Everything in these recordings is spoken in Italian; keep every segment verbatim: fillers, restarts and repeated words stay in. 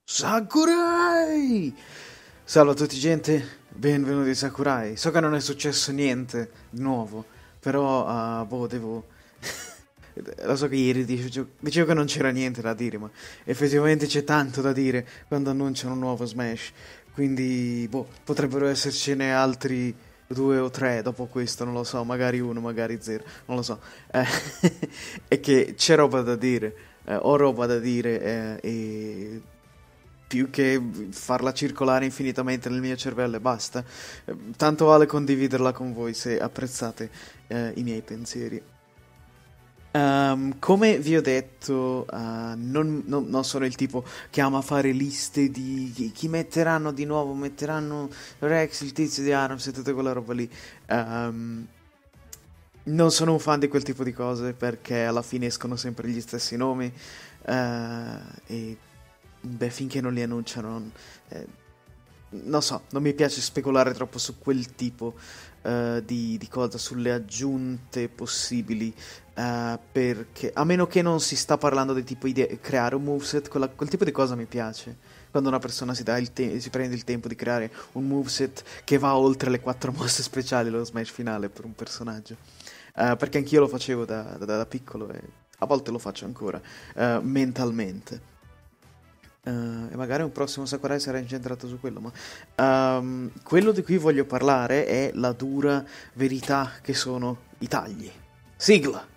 Sakurai! Salve a tutti gente, benvenuti a Sakurai. So che non è successo niente di nuovo, però, ah, boh, devo... Lo so che ieri dicevo, dicevo che non c'era niente da dire, ma effettivamente c'è tanto da dire quando annunciano un nuovo Smash. Quindi, boh, potrebbero essercene altri due o tre dopo questo, non lo so, magari uno, magari zero, non lo so. Eh, è che c'è roba da dire, eh, ho roba da dire eh, e più che farla circolare infinitamente nel mio cervello e basta. Eh, Tanto vale condividerla con voi se apprezzate eh, i miei pensieri. Ehm, come vi ho detto, eh, non, non- non sono il tipo che ama fare liste di chi, chi metteranno di nuovo, metteranno Rex, il tizio di Arms e tutta quella roba lì. Ehm, Non sono un fan di quel tipo di cose perché alla fine escono sempre gli stessi nomi eh, e beh, finché non li annunciano, non, eh, non so, non mi piace speculare troppo su quel tipo eh, di, di cosa, sulle aggiunte possibili, eh, perché a meno che non si sta parlando di tipo di creare un moveset, quella- quel tipo di cosa mi piace. Quando una persona si, dà il te- si prende il tempo di creare un moveset che va oltre le quattro mosse speciali, lo smash finale per un personaggio. Eh, perché anch'io lo facevo da, da- da piccolo e a volte lo faccio ancora, eh, mentalmente. Eh, e magari un prossimo Sakurai sarà incentrato su quello, ma ehm, quello di cui voglio parlare è la dura verità che sono i tagli. Sigla!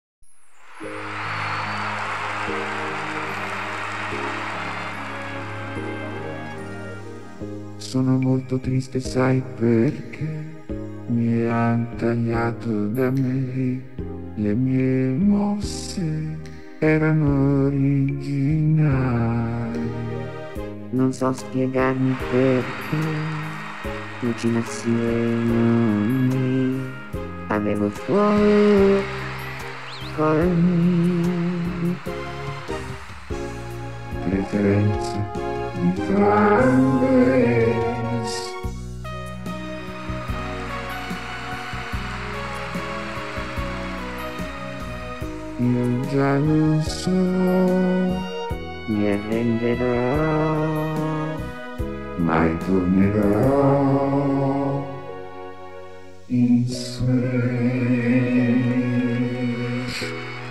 Sono molto triste, sai perché mi han tagliato da me le mie mosse erano originali. Non so spiegarmi perché macinazioni avevo fuori preferenze di fanbase. Io già lo so, mi arrenderò, mai tornerò in Smash.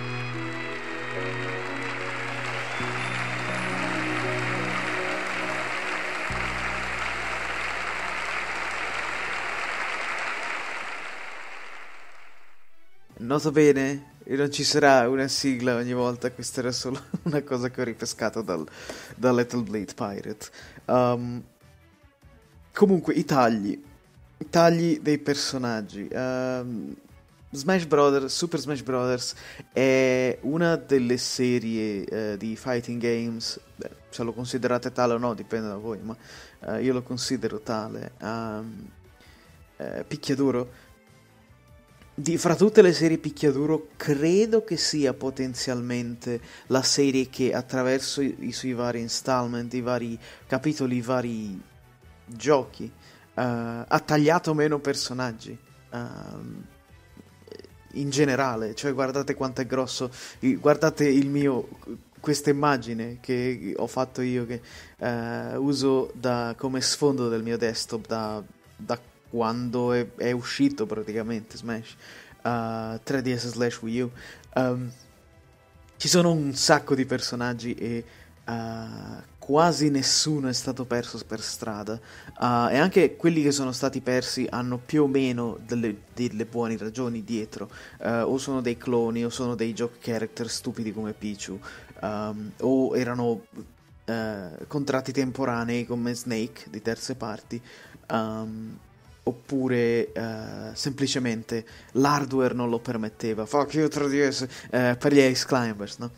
Nota bene, non ci sarà una sigla ogni volta, questa era solo una cosa che ho ripescato dal, da Little Blade Pirate. Um, Comunque, i tagli. I tagli dei personaggi. Ehm, Smash Brothers, Super Smash Brothers è una delle serie eh, di fighting games, beh, se lo considerate tale o no, dipende da voi, ma eh, io lo considero tale. ehm, eh, picchiaduro. Di, fra tutte le serie picchiaduro, credo che sia potenzialmente la serie che attraverso i, i suoi vari installment, i vari capitoli, i vari giochi, eh, ha tagliato meno personaggi. ehm, In generale, cioè guardate quanto è grosso, i- guardate il mio, questa immagine che ho fatto io, che eh, uso da- come sfondo del mio desktop da, da quando è, è uscito praticamente Smash, eh, tre D S slash Wii U. Ehm, Ci sono un sacco di personaggi e eh, quasi nessuno è stato perso per strada. Uh, e anche quelli che sono stati persi hanno più o meno delle, delle buone ragioni dietro. Uh, o sono dei cloni, o sono dei joke character stupidi come Pichu, um, o erano uh, contratti temporanei come Snake di terze parti. um, Oppure uh, semplicemente l'hardware non lo permetteva. Fuck you tre D S, eh, per gli Ace Climbers, no?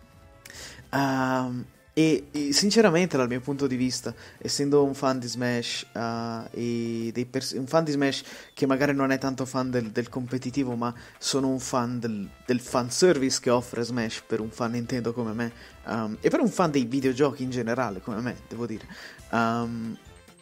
Ehm, e, e sinceramente, dal mio punto di vista, essendo un fan di Smash, eh, e dei pers- un fan di Smash che magari non è tanto fan del, del competitivo, ma sono un fan del, del fanservice che offre Smash per un fan Nintendo come me, ehm, e per un fan dei videogiochi in generale come me, devo dire. Ehm,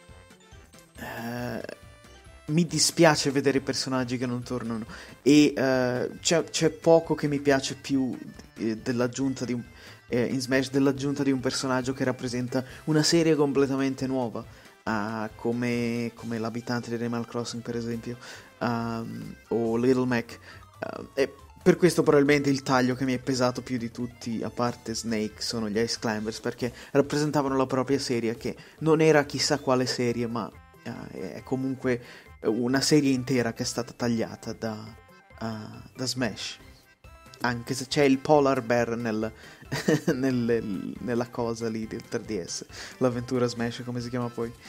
eh, Mi dispiace vedere i personaggi che non tornano e eh, c'è, c'è poco che mi piace più eh, dell'aggiunta di un, eh, in Smash dell'aggiunta di un personaggio che rappresenta una serie completamente nuova, uh, come, come l'abitante di Animal Crossing per esempio, um, o Little Mac. Uh, e per questo probabilmente il taglio che mi è pesato più di tutti, a parte Snake, sono gli Ice Climbers, perché rappresentavano la propria serie, che non era chissà quale serie, ma uh, è comunque una serie intera che è stata tagliata da, uh, da Smash. Anche se c'è il Polar Bear nel, nel, nella cosa lì del tre D S, l'avventura Smash, come si chiama poi.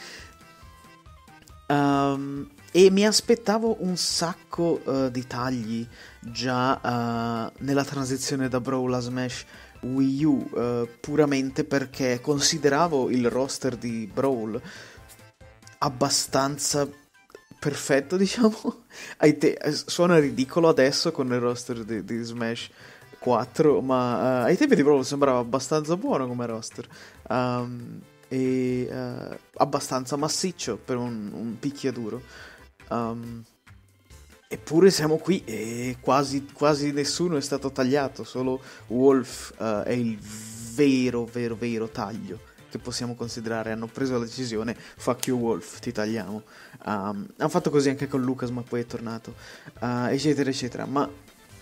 Um, e mi aspettavo un sacco uh, di tagli già uh, nella transizione da Brawl a Smash Wii U, uh, puramente perché consideravo il roster di Brawl abbastanza perfetto, diciamo. Ai te- suona ridicolo adesso con il roster di, di Smash quattro, ma uh, ai tempi di Brawl sembrava abbastanza buono come roster. Um, e uh, abbastanza massiccio per un, un picchiaduro. Um, eppure siamo qui e quasi, quasi nessuno è stato tagliato, solo Wolf uh, è il vero, vero, vero taglio che possiamo considerare. Hanno preso la decisione, fuck you Wolf, ti tagliamo. Um, hanno fatto così anche con Lucas, ma poi è tornato, uh, eccetera eccetera. Ma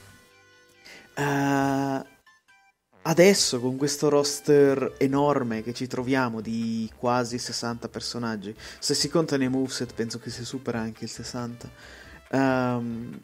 uh, adesso con questo roster enorme che ci troviamo di quasi sessanta personaggi, se si contano i moveset penso che si supera anche il sessanta. Um,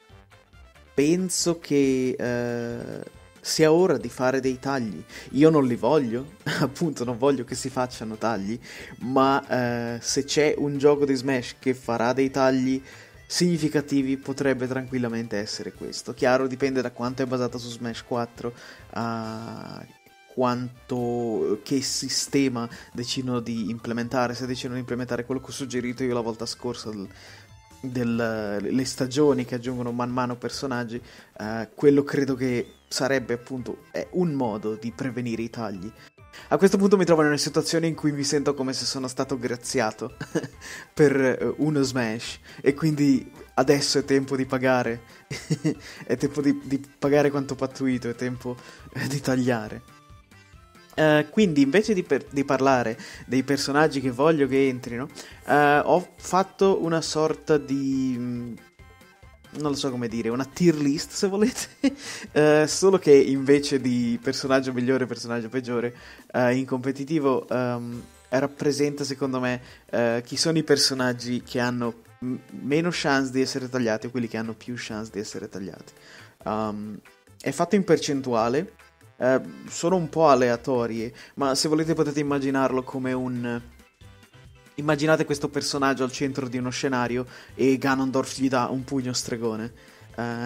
penso che uh, sia ora di fare dei tagli. Io non li voglio, appunto non voglio che si facciano tagli, ma uh, se c'è un gioco di Smash che farà dei tagli significativi potrebbe tranquillamente essere questo. Chiaro, dipende da quanto è basato su Smash quattro, a quanto, che sistema decidono di implementare. Se decidono di implementare quello che ho suggerito io la volta scorsa, del, del, le stagioni che aggiungono man mano personaggi, uh, quello credo che sarebbe appunto è un modo di prevenire i tagli. A questo punto mi trovo in una situazione in cui mi sento come se sono stato graziato per uno Smash, e quindi adesso è tempo di pagare. È tempo di, di pagare quanto pattuito, è tempo di tagliare. Uh, quindi invece di, per, di parlare dei personaggi che voglio che entrino, uh, ho fatto una sorta di... non lo so come dire, una tier list se volete, uh, solo che invece di personaggio migliore e personaggio peggiore, uh, in competitivo um, rappresenta secondo me uh, chi sono i personaggi che hanno m- meno chance di essere tagliati e quelli che hanno più chance di essere tagliati. Um, è fatto in percentuale, uh, sono un po' aleatorie, ma se volete potete immaginarlo come un... Immaginate questo personaggio al centro di uno scenario e Ganondorf gli dà un pugno stregone. Uh,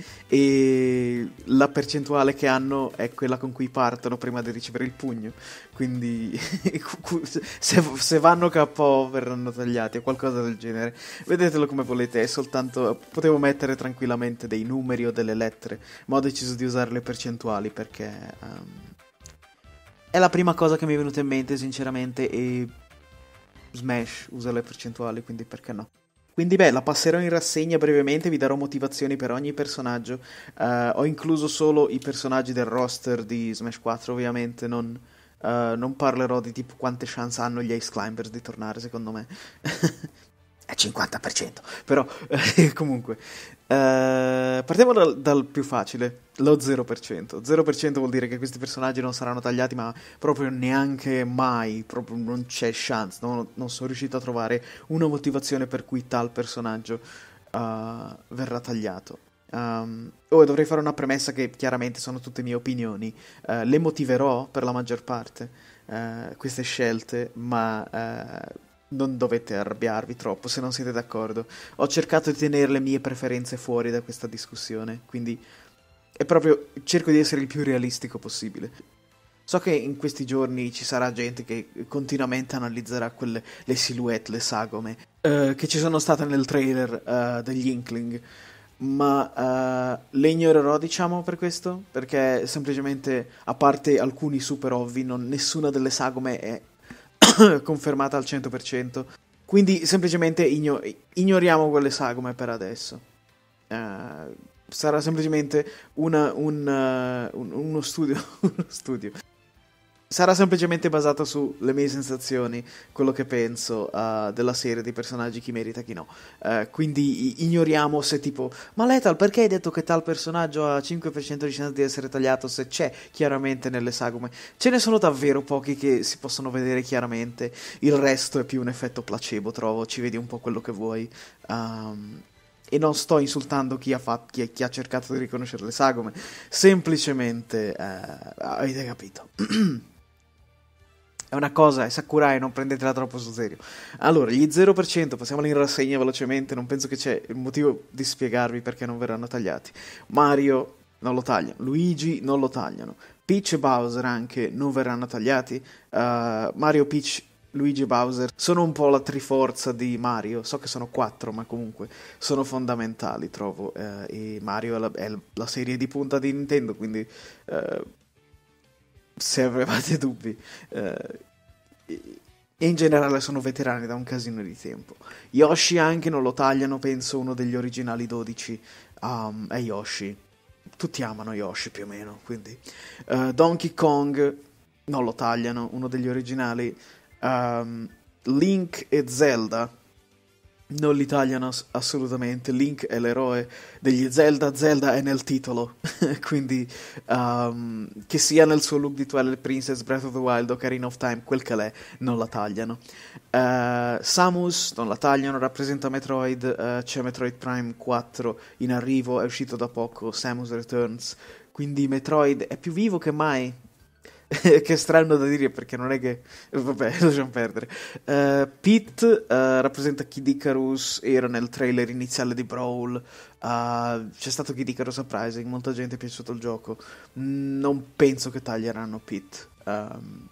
e la percentuale che hanno è quella con cui partono prima di ricevere il pugno. Quindi se, se vanno K O verranno tagliati o qualcosa del genere. Vedetelo come volete, è soltanto... Potevo mettere tranquillamente dei numeri o delle lettere, ma ho deciso di usare le percentuali perché... Um, è la prima cosa che mi è venuta in mente, sinceramente, e... Smash usa le percentuali, quindi perché no? Quindi beh, la passerò in rassegna brevemente, vi darò motivazioni per ogni personaggio. Uh, ho incluso solo i personaggi del roster di Smash quattro, ovviamente non, uh, non parlerò di tipo quante chance hanno gli Ice Climbers di tornare, secondo me. È cinquanta per cento, però comunque. Uh, partiamo dal, dal più facile, lo zero per cento. zero per cento vuol dire che questi personaggi non saranno tagliati, ma proprio neanche mai, proprio non c'è chance, no? Non sono riuscito a trovare una motivazione per cui tal personaggio uh, verrà tagliato. Um, oh, dovrei fare una premessa che chiaramente sono tutte mie opinioni, uh, le motiverò per la maggior parte, uh, queste scelte, ma... Uh, non dovete arrabbiarvi troppo se non siete d'accordo. Ho cercato di tenere le mie preferenze fuori da questa discussione, quindi è proprio cerco di essere il più realistico possibile. So che in questi giorni ci sarà gente che continuamente analizzerà quelle, le silhouette, le sagome uh, che ci sono state nel trailer uh, degli Inkling, ma uh, le ignorerò, diciamo, per questo, perché semplicemente, a parte alcuni super ovvi, non, nessuna delle sagome è confermata al cento per cento, quindi semplicemente igno- ignoriamo quelle sagome per adesso. Uh, sarà semplicemente una, un, uh, un- uno studio, uno studio. Sarà semplicemente basato sulle mie sensazioni, quello che penso uh, della serie, dei personaggi, chi merita, chi no. Uh, quindi i- ignoriamo se tipo, ma Lethal, perché hai detto che tal personaggio ha cinque per cento di chance di essere tagliato se c'è chiaramente nelle sagome? Ce ne sono davvero pochi che si possono vedere chiaramente, il resto è più un effetto placebo, trovo, ci vedi un po' quello che vuoi. Um, e non sto insultando chi ha, fatto, chi, ha- chi ha cercato di riconoscere le sagome, semplicemente uh, avete capito. È una cosa, è Sakurai, non prendetela troppo sul serio. Allora, gli zero per cento, passiamoli in rassegna velocemente, non penso che c'è il motivo di spiegarvi perché non verranno tagliati. Mario non lo tagliano, Luigi non lo tagliano, Peach e Bowser anche non verranno tagliati. Uh, Mario, Peach, Luigi e Bowser sono un po' la triforza di Mario, so che sono quattro, ma comunque sono fondamentali, trovo. Uh, e Mario è la, è la serie di punta di Nintendo, quindi... uh, se avevate dubbi. Eh, e in generale sono veterani da un casino di tempo. Yoshi anche non lo tagliano, penso uno degli originali dodici um, è Yoshi. Tutti amano Yoshi più o meno, quindi. Eh, Donkey Kong non lo tagliano, uno degli originali. Um, Link e Zelda non li tagliano ass- assolutamente. Link è l'eroe degli Zelda, Zelda è nel titolo, quindi um, che sia nel suo look di Twilight Princess, Breath of the Wild o Ocarina of Time, quel che l'è, non la tagliano. Uh, Samus non la tagliano, rappresenta Metroid, uh, c'è Metroid Prime quattro in arrivo, è uscito da poco, Samus Returns, quindi Metroid è più vivo che mai. Che strano da dire perché non è che... Vabbè, lasciamo perdere. Uh, Pete uh, rappresenta Kid Icarus, era nel trailer iniziale di Brawl. Uh, c'è stato Kid Icarus Uprising, molta gente è piaciuto il gioco. Mm, non penso che taglieranno Pete. Um,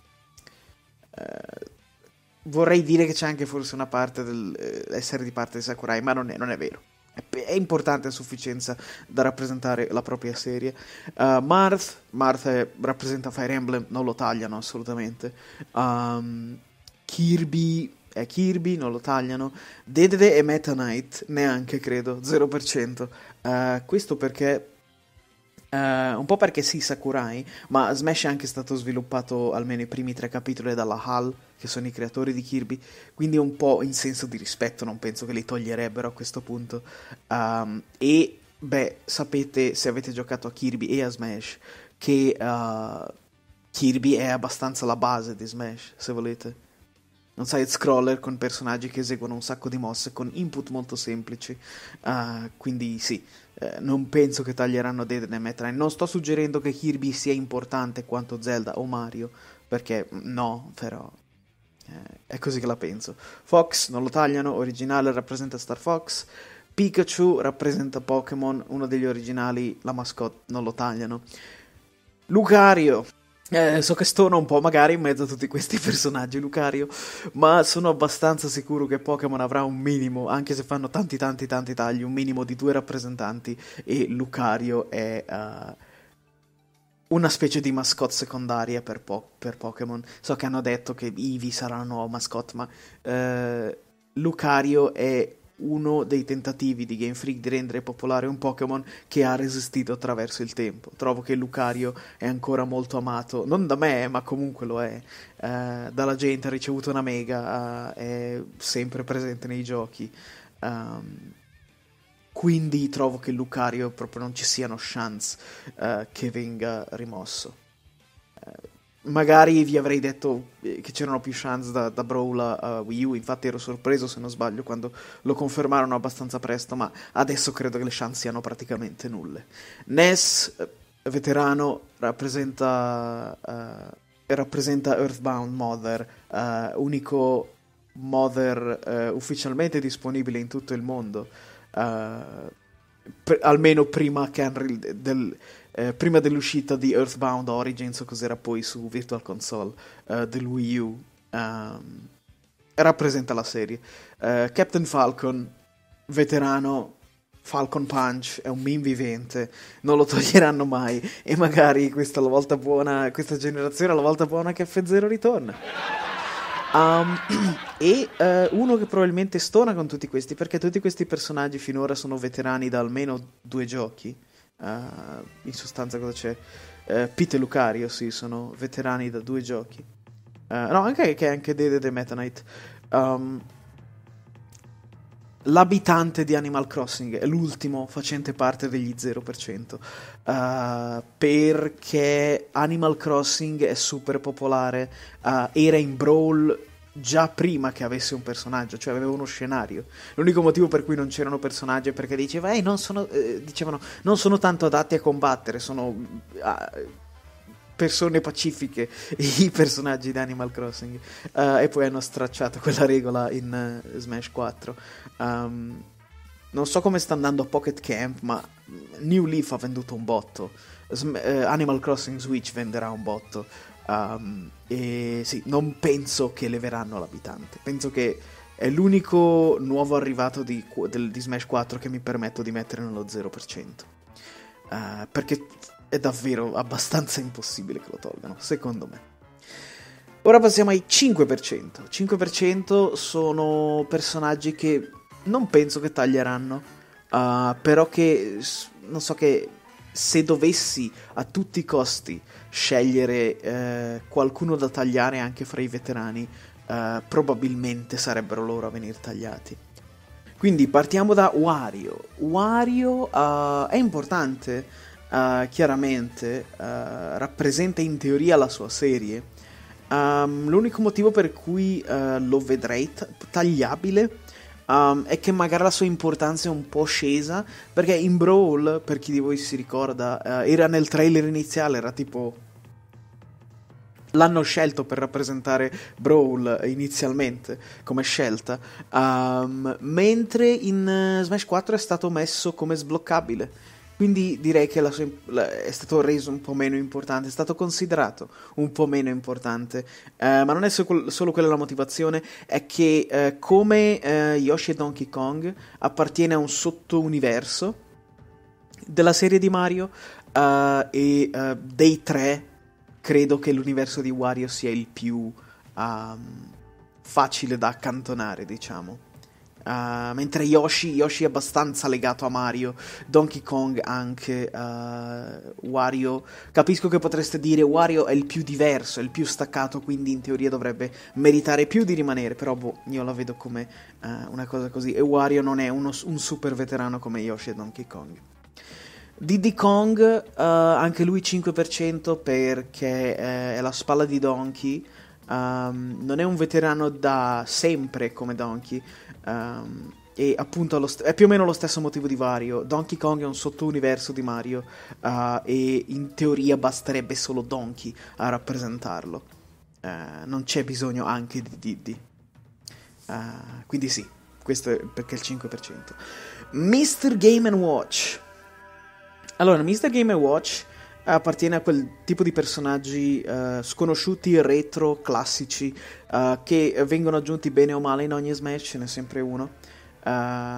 uh, vorrei dire che c'è anche forse una parte dell'essere di parte di Sakurai, ma non è, non è vero. È importante a sufficienza da rappresentare la propria serie. Uh, Marth, Marth è- rappresenta Fire Emblem, non lo tagliano assolutamente. Um, Kirby è Kirby, non lo tagliano. Dedede e Meta Knight, neanche credo, zero per cento. Uh, questo perché eh, un po' perché sì, Sakurai, ma Smash è anche stato sviluppato almeno i primi tre capitoli dalla H A L, che sono i creatori di Kirby, quindi un po' in senso di rispetto, non penso che li toglierebbero a questo punto. Um, e, beh, sapete, se avete giocato a Kirby e a Smash, che uh, Kirby è abbastanza la base di Smash, se volete. Un side scroller con personaggi che eseguono un sacco di mosse con input molto semplici. Ah, quindi sì, eh, non penso che taglieranno Dead e Metroid. Non sto suggerendo che Kirby sia importante quanto Zelda o Mario, perché mm, no, però eh, è così che la penso. Fox non lo tagliano, originale rappresenta Star Fox. Pikachu rappresenta Pokémon, uno degli originali, la mascotte non lo tagliano. Lucario. Eh, so che stona un po' magari in mezzo a tutti questi personaggi, Lucario, ma sono abbastanza sicuro che Pokémon avrà un minimo, anche se fanno tanti tanti tanti tagli, un minimo di due rappresentanti e Lucario è eh, una specie di mascotte secondaria per, po- per Pokémon. So che hanno detto che Eevee sarà la nuova mascotte, ma eh, Lucario è uno dei tentativi di Game Freak di rendere popolare un Pokémon che ha resistito attraverso il tempo. Trovo che Lucario è ancora molto amato, non da me, ma comunque lo è, eh, dalla gente, ha ricevuto una mega, eh, è sempre presente nei giochi. Um, quindi trovo che Lucario proprio non ci siano chance eh, che venga rimosso. Eh, Magari vi avrei detto eh, che c'erano più chance da, da Brawl a a Wii U, infatti ero sorpreso se non sbaglio quando lo confermarono abbastanza presto, ma adesso credo che le chance siano praticamente nulle. Ness, eh, veterano, rappresenta, eh, rappresenta Earthbound Mother, eh, unico Mother eh, ufficialmente disponibile in tutto il mondo. eh, pr- almeno prima che Unreal del, eh, prima dell'uscita di Earthbound Origins o cos'era poi su Virtual Console eh, del Wii U. ehm, rappresenta la serie. Eh, Captain Falcon, veterano, Falcon Punch, è un meme vivente, non lo toglieranno mai e magari questa è la volta buona, questa generazione è la volta buona che F zero ritorna. Um, e eh, uno che probabilmente stona con tutti questi, perché tutti questi personaggi finora sono veterani da almeno due giochi. Uh, in sostanza cosa c'è? Uh, Pete e Lucario, sì, sono veterani da due giochi. Uh, no, anche che anche Dede e Meta Knight. Um, l'abitante di Animal Crossing è l'ultimo facente parte degli zero per cento. Uh, perché Animal Crossing è super popolare. Uh, era in Brawl già prima che avesse un personaggio, cioè aveva uno scenario. L'unico motivo per cui non c'erano personaggi è perché diceva, eh, non sono, eh, dicevano, non sono tanto adatti a combattere, sono uh, persone pacifiche i personaggi di Animal Crossing. Uh, e poi hanno stracciato quella regola in uh, Smash quattro. Um, non so come sta andando a Pocket Camp, ma New Leaf ha venduto un botto. Sm- uh, Animal Crossing Switch venderà un botto. Um, e sì, non penso che leveranno l'abitante. Penso che è l'unico nuovo arrivato di, del, di Smash quattro che mi permetto di mettere nello zero per cento. Uh, perché è davvero abbastanza impossibile che lo tolgano, secondo me. Ora passiamo ai cinque per cento. cinque per cento sono personaggi che non penso che taglieranno, uh, però che non so, che se dovessi a tutti i costi scegliere eh, qualcuno da tagliare anche fra i veterani, eh, probabilmente sarebbero loro a venire tagliati. Quindi partiamo da Wario. Wario uh, è importante, uh, chiaramente, uh, rappresenta in teoria la sua serie. Um, l'unico motivo per cui uh, lo vedrei t- tagliabile Um, è che magari la sua importanza è un po' scesa, perché in Brawl, per chi di voi si ricorda, uh, era nel trailer iniziale, era tipo l'hanno scelto per rappresentare Brawl inizialmente come scelta, um, mentre in uh, Smash quattro è stato messo come sbloccabile. Quindi direi che la sua, la, è stato reso un po' meno importante, è stato considerato un po' meno importante. Uh, ma non è so, solo quella la motivazione, è che uh, come uh, Yoshi e Donkey Kong appartiene a un sottouniverso della serie di Mario, uh, e uh, dei tre credo che l'universo di Wario sia il più um, facile da accantonare, diciamo. Uh, mentre Yoshi, Yoshi è abbastanza legato a Mario, Donkey Kong anche, uh, Wario, capisco che potreste dire Wario è il più diverso, è il più staccato, quindi in teoria dovrebbe meritare più di rimanere, però boh, io la vedo come uh, una cosa così, e Wario non è uno, un super veterano come Yoshi e Donkey Kong. Diddy Kong, uh, anche lui cinque per cento perché uh, è la spalla di Donkey. Um, non è un veterano da sempre come Donkey, um, e appunto st- è più o meno lo stesso motivo di Wario. Donkey Kong è un sottouniverso di Mario, uh, e in teoria basterebbe solo Donkey a rappresentarlo, uh, non c'è bisogno anche di Diddy, uh, quindi sì, questo è perché il cinque per cento. mister Game and Watch. Allora, mister Game and Watch appartiene a quel tipo di personaggi uh, sconosciuti, retro, classici, uh, che vengono aggiunti bene o male in ogni Smash, ce n'è sempre uno. Uh,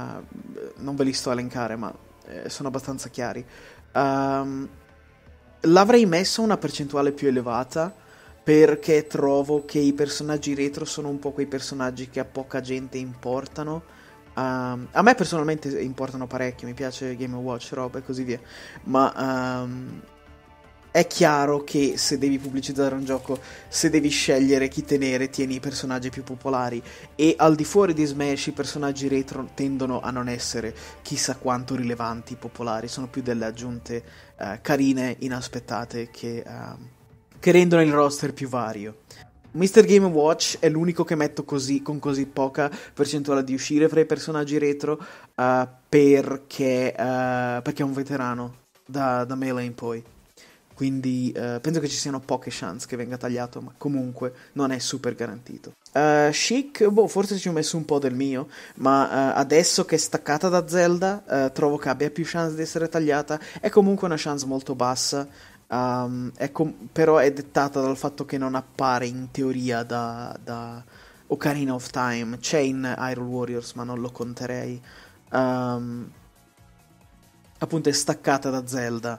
non ve li sto a elencare, ma eh, sono abbastanza chiari. Um, l'avrei messo una percentuale più elevata, perché trovo che i personaggi retro sono un po' quei personaggi che a poca gente importano. Um, a me personalmente importano parecchio, mi piace Game and Watch, roba e così via, ma... Um, è chiaro che se devi pubblicizzare un gioco, se devi scegliere chi tenere, tieni i personaggi più popolari, e al di fuori di Smash i personaggi retro tendono a non essere chissà quanto rilevanti, popolari, sono più delle aggiunte uh, carine, inaspettate, che, uh, che rendono il roster più vario. mister Game and Watch è l'unico che metto così, con così poca percentuale di uscire fra i personaggi retro, uh, perché, uh, perché è un veterano da, da Melee in poi. Quindi uh, penso che ci siano poche chance che venga tagliato, ma comunque non è super garantito. Uh, Chic, boh, forse ci ho messo un po' del mio, ma uh, adesso che è staccata da Zelda, uh, trovo che abbia più chance di essere tagliata. È comunque una chance molto bassa, um, è com- però è dettata dal fatto che non appare in teoria da, da Ocarina of Time. C'è in Hyrule Warriors, ma non lo conterei. Um, appunto è staccata da Zelda.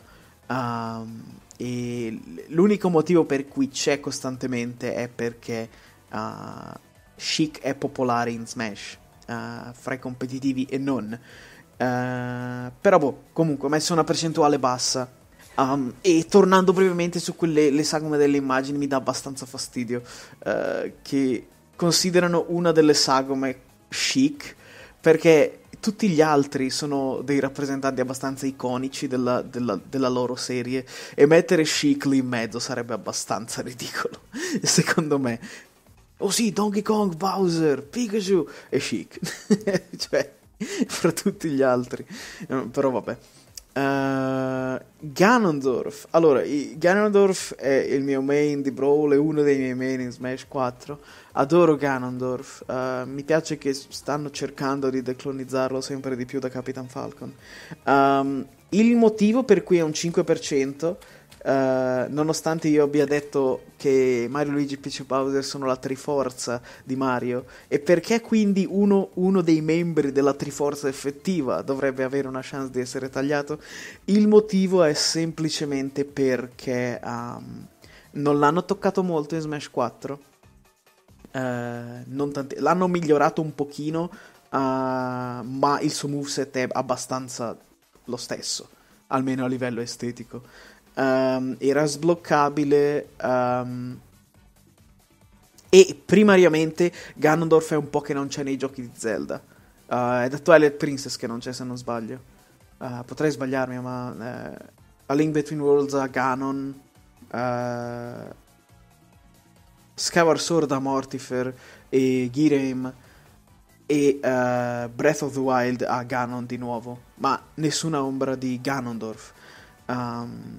Um, e l'unico motivo per cui c'è costantemente è perché uh, Chic è popolare in Smash, uh, fra i competitivi e non, Uh, però boh, comunque ho messo una percentuale bassa. Um, e tornando brevemente su quelle le sagome delle immagini, mi dà abbastanza fastidio uh, che considerano una delle sagome chic, perché tutti gli altri sono dei rappresentanti abbastanza iconici della, della, della loro serie, e mettere Chic lì in mezzo sarebbe abbastanza ridicolo, secondo me. Oh sì, Donkey Kong, Bowser, Pikachu e Chic. Cioè, fra tutti gli altri. No, però vabbè. Uh, Ganondorf. Allora, i- Ganondorf è il mio main di Brawl, è uno dei miei main in Smash quattro. Adoro Ganondorf. Uh, mi piace che s- stanno cercando di declonizzarlo sempre di più da Capitan Falcon. Um, il motivo per cui è un cinque per cento, uh, nonostante io abbia detto che Mario, Luigi, Peach e Bowser sono la triforza di Mario, e perché quindi uno, uno dei membri della triforza effettiva dovrebbe avere una chance di essere tagliato, il motivo è semplicemente perché um, non l'hanno toccato molto in Smash quattro. Eh, non tanti- l'hanno migliorato un pochino, uh, ma il suo moveset è abbastanza lo stesso, almeno a livello estetico. Um, era sbloccabile, um, e primariamente Ganondorf è un po' che non c'è nei giochi di Zelda. Uh, è da Twilight Princess che non c'è, se non sbaglio. Uh, potrei sbagliarmi, ma eh, A Link Between Worlds ha Ganon, uh, Skyward Sword ha Mortifer e Girahim, e uh, Breath of the Wild ha Ganon di nuovo, ma nessuna ombra di Ganondorf. Um,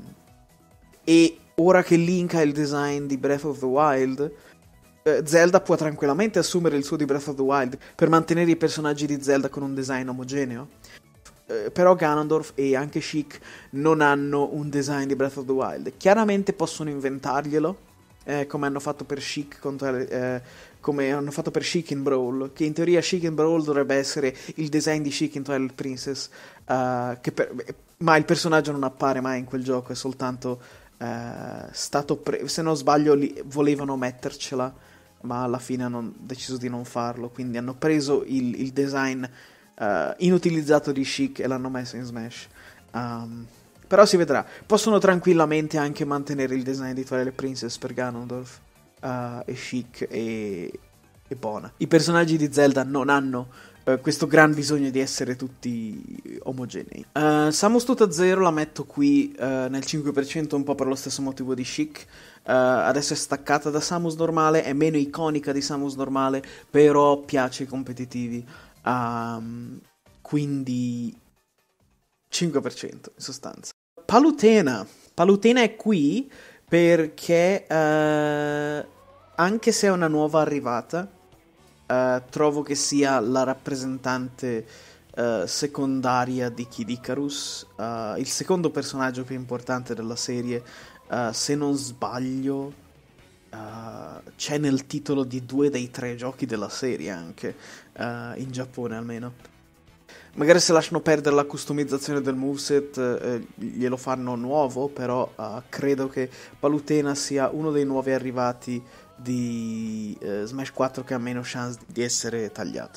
e ora che Link ha il design di Breath of the Wild, eh, Zelda può tranquillamente assumere il suo di Breath of the Wild per mantenere i personaggi di Zelda con un design omogeneo. Eh, però Ganondorf e anche Sheik non hanno un design di Breath of the Wild. Chiaramente possono inventarglielo, eh, come hanno fatto per Sheik contro, eh, come hanno fatto per Sheik in Brawl, che in teoria Sheik in Brawl dovrebbe essere il design di Sheik in Twilight Princess, eh, che per, ma il personaggio non appare mai in quel gioco, è soltanto eh, stato pre- se non sbaglio li- volevano mettercela, ma alla fine hanno deciso di non farlo, quindi hanno preso il, il design uh, inutilizzato di Chic e l'hanno messo in Smash. Um, però si vedrà. Possono tranquillamente anche mantenere il design di Twilight Princess per Ganondorf, uh, e Chic e, e Bona. I personaggi di Zelda non hanno uh, questo gran bisogno di essere tutti omogenei. Uh, Samus Tuta Zero la metto qui uh, nel cinque per cento un po' per lo stesso motivo di Chic. Uh, adesso è staccata da Samus normale, è meno iconica di Samus normale, però piace ai competitivi. Um, quindi cinque per cento in sostanza. Palutena. Palutena è qui perché uh, anche se è una nuova arrivata, uh, trovo che sia la rappresentante uh, secondaria di Kid Icarus, uh, il secondo personaggio più importante della serie. Uh, se non sbaglio, uh, c'è nel titolo di due dei tre giochi della serie anche, uh, in Giappone almeno. Magari se lasciano perdere la customizzazione del moveset, eh, glielo fanno nuovo, però uh, credo che Palutena sia uno dei nuovi arrivati di uh, Smash quattro che ha meno chance di essere tagliato.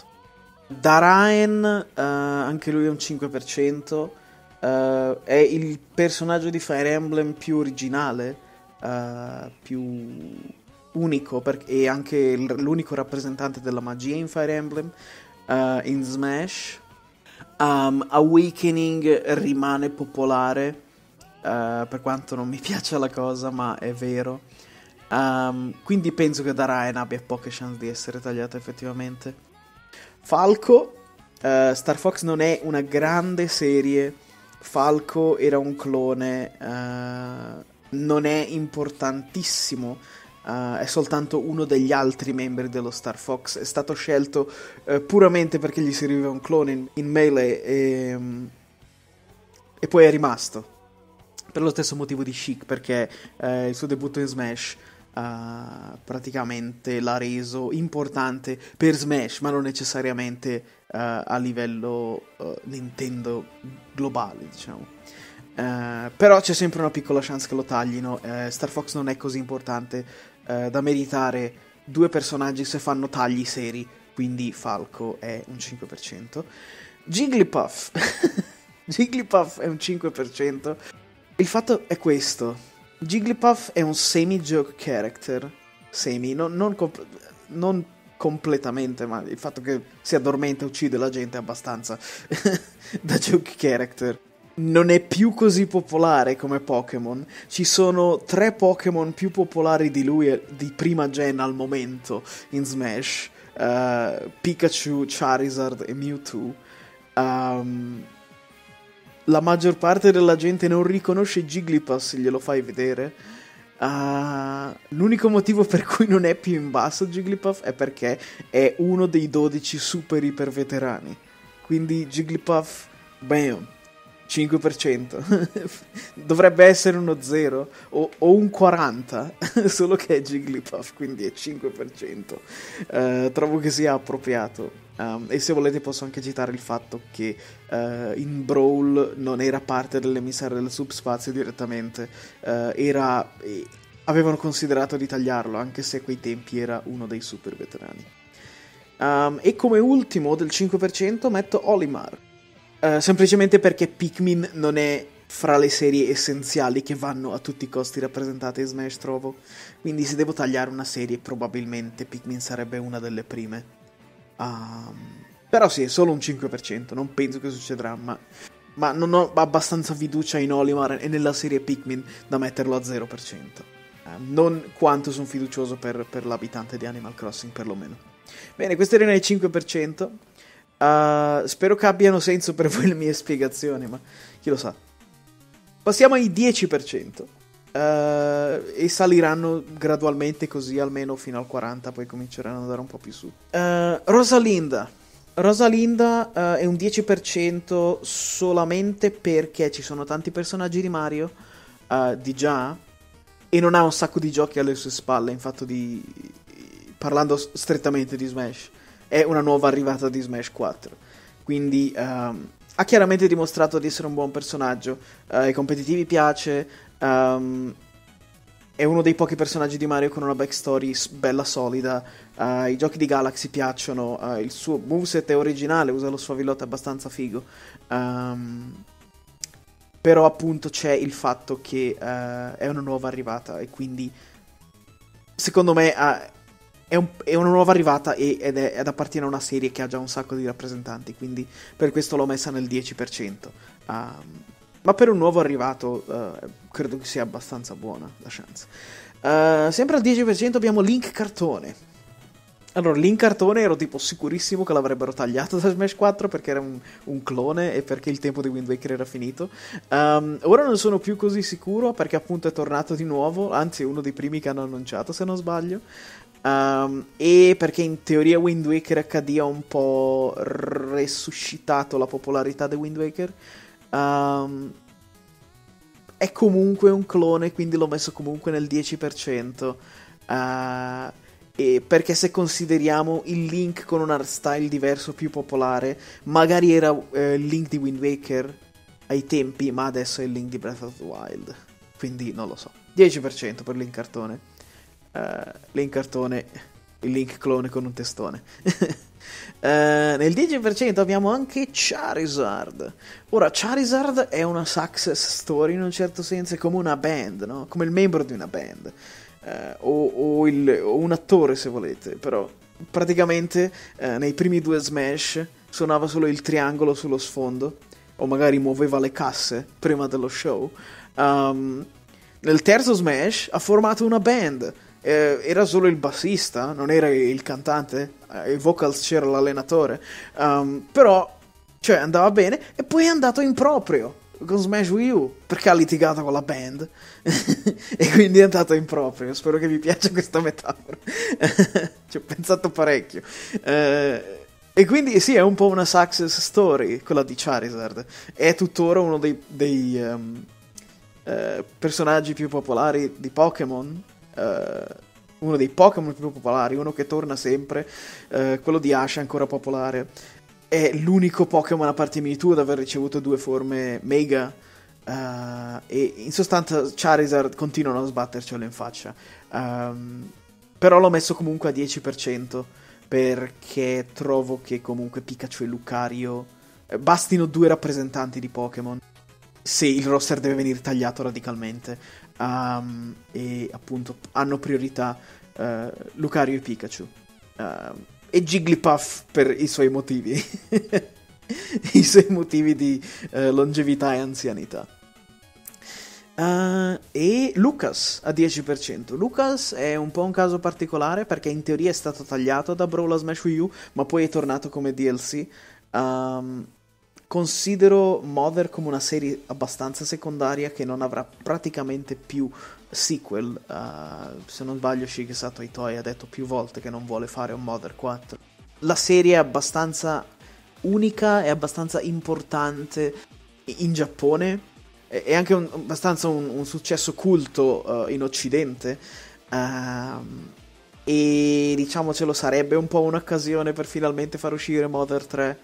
Daraen, uh, anche lui è un cinque per cento. Uh, è il personaggio di Fire Emblem più originale, uh, più unico, perché è anche l'unico rappresentante della magia in Fire Emblem, uh, in Smash. Um, Awakening rimane popolare, uh, per quanto non mi piaccia la cosa, ma è vero. Um, quindi penso che Daraen abbia poche chance di essere tagliata effettivamente. Falco, uh, Star Fox non è una grande serie. Falco era un clone, uh, non è importantissimo, uh, è soltanto uno degli altri membri dello Star Fox, è stato scelto uh, puramente perché gli serviva un clone in, in Melee e, um, e poi è rimasto, per lo stesso motivo di Chic, perché uh, il suo debutto in Smash uh, praticamente l'ha reso importante per Smash, ma non necessariamente Uh, a livello uh, Nintendo globale, diciamo. Uh, però c'è sempre una piccola chance che lo taglino. uh, Star Fox non è così importante uh, da meritare due personaggi se fanno tagli seri, quindi Falco è un cinque per cento. Jigglypuff. Jigglypuff è un cinque per cento. Il fatto è questo. Jigglypuff è un semi-joke character. Semi, non, non, comp- non completamente, ma il fatto che si addormenta e uccide la gente è abbastanza da joke character. Non è più così popolare come Pokémon. Ci sono tre Pokémon più popolari di lui di prima gen al momento in Smash. Uh, Pikachu, Charizard e Mewtwo. Um, la maggior parte della gente non riconosce Jigglypuff se glielo fai vedere. Uh, l'unico motivo per cui non è più in basso Jigglypuff è perché è uno dei dodici super iper veterani. Quindi Jigglypuff, bam, cinque per cento. Dovrebbe essere uno zero o, o un quaranta, solo che è Jigglypuff, quindi è cinque per cento. Uh, trovo che sia appropriato. Um, e se volete posso anche citare il fatto che uh, in Brawl non era parte dell'emissario del subspazio direttamente, uh, era eh, avevano considerato di tagliarlo, anche se a quei tempi era uno dei super veterani. Um, e come ultimo del cinque per cento metto Olimar, uh, semplicemente perché Pikmin non è fra le serie essenziali che vanno a tutti i costi rappresentate in Smash, trovo. Quindi se devo tagliare una serie probabilmente Pikmin sarebbe una delle prime. Um, però sì, è solo un cinque per cento, non penso che succederà, ma, ma non ho abbastanza fiducia in Olimar e nella serie Pikmin da metterlo a zero per cento. Um, non quanto sono fiducioso per, per l'abitante di Animal Crossing, perlomeno. Bene, queste erano i cinque per cento. Uh, spero che abbiano senso per voi le mie spiegazioni, ma chi lo sa. Passiamo ai dieci per cento. Uh, e saliranno gradualmente così almeno fino al quaranta, poi cominceranno ad andare un po' più su. uh, Rosalinda Rosalinda uh, è un dieci per cento solamente perché ci sono tanti personaggi di Mario uh, di già e non ha un sacco di giochi alle sue spalle. Infatti, di parlando strettamente di Smash, è una nuova arrivata di Smash quattro, quindi um, ha chiaramente dimostrato di essere un buon personaggio. uh, ai competitivi piace. Um, è uno dei pochi personaggi di Mario con una backstory bella solida. Uh, I giochi di Galaxy piacciono. Uh, il suo moveset è originale, usa lo sfavillotto abbastanza figo. Um, però appunto c'è il fatto che uh, è una nuova arrivata e quindi secondo me uh, è, un, è una nuova arrivata e, ed, è, ed appartiene a una serie che ha già un sacco di rappresentanti, quindi per questo l'ho messa nel dieci per cento. Um, Ma per un nuovo arrivato uh, credo che sia abbastanza buona la chance. Uh, sempre al dieci per cento abbiamo Link Cartone. Allora, Link Cartone ero tipo sicurissimo che l'avrebbero tagliato da Smash quattro perché era un, un clone e perché il tempo di Wind Waker era finito. Um, ora non sono più così sicuro perché appunto è tornato di nuovo, anzi è uno dei primi che hanno annunciato se non sbaglio. Um, e perché in teoria Wind Waker acca di ha un po' resuscitato la popolarità di Wind Waker. Um, è comunque un clone, quindi l'ho messo comunque nel dieci per cento. Uh, e perché se consideriamo il Link con un art style diverso, più popolare, magari era uh, il Link di Wind Waker ai tempi, ma adesso è il Link di Breath of the Wild. Quindi non lo so. dieci per cento per Link Cartone. Uh, Link Cartone, il Link clone con un testone. Uh, nel dieci per cento abbiamo anche Charizard. Ora, Charizard è una success story in un certo senso, è come una band, no? Come il membro di una band, uh, o, o, il, o un attore se volete. Però praticamente uh, nei primi due Smash suonava solo il triangolo sullo sfondo, o magari muoveva le casse prima dello show. Um, nel terzo Smash ha formato una band. Eh, era solo il bassista, non era il cantante, eh, il vocals c'era l'allenatore, um, però cioè andava bene. E poi è andato in proprio con Smash Wii U perché ha litigato con la band e quindi è andato in proprio. Spero che vi piaccia questa metafora. Ci ho pensato parecchio. Eh, e quindi sì, è un po' una success story quella di Charizard. È tuttora uno dei, dei um, eh, personaggi più popolari di Pokémon. Uh, uno dei Pokémon più popolari, uno che torna sempre, uh, quello di Ash è ancora popolare. È l'unico Pokémon a parte Mewtwo ad aver ricevuto due forme Mega, uh, e in sostanza Charizard continuano a sbattercelo in faccia. Um, però l'ho messo comunque a dieci per cento perché trovo che comunque Pikachu e Lucario eh, bastino due rappresentanti di Pokémon se il roster deve venire tagliato radicalmente. Um, e appunto hanno priorità uh, Lucario e Pikachu. Uh, e Jigglypuff per i suoi motivi. I suoi motivi di uh, longevità e anzianità. Uh, e Lucas a dieci per cento. Lucas è un po' un caso particolare perché in teoria è stato tagliato da Brawl a Smash Wii U, ma poi è tornato come D L C. Um, considero Mother come una serie abbastanza secondaria che non avrà praticamente più sequel. Uh, se non sbaglio Shigesato Itoi ha detto più volte che non vuole fare un Mother quattro. La serie è abbastanza unica e abbastanza importante in Giappone. È anche un, abbastanza un, un successo culto uh, in Occidente, uh, e diciamocelo, sarebbe un po' un'occasione per finalmente far uscire Mother tre